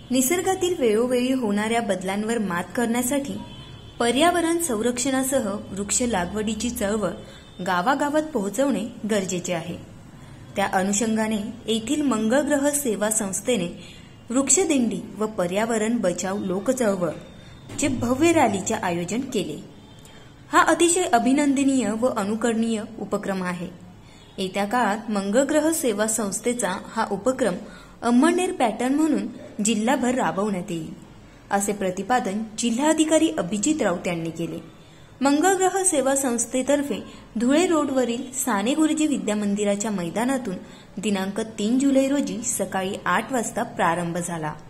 निसर्गातील वेळोवेळी होणाऱ्या बदलांवर मात करण्यासाठी पर्यावरण संरक्षणासह वृक्ष लागवडीची चळवळ गावागावात पोहोचवणे गरजेचे आहे। त्या अनुषंगाने येथील मंगळ ग्रह सेवा संस्थेने वृक्षदिंडी व पर्यावरण बचाव लोक चळवळ चे भव्य रॅलीचे आयोजन केले। हा अतिशय अभिनंदनीय व अनुकरणीय उपक्रम आहे। येत्या काळात मंगळ ग्रह सेवा संस्थेचा हा उपक्रम अंमळनेर पॅटर्न म्हणून जिल्हाभर राबवण्यात येईल, असे प्रतिपादन जिल्हाधिकारी अभिजित राऊत यांनी केले। मंगळ ग्रह सेवा संस्थेतर्फे धुळे रोडवरील साने गुरुजी विद्यामंदिराच्या मैदानातून दिनांक 3 जुलै रोजी सकाळी 8 वाजता प्रारंभ झाला।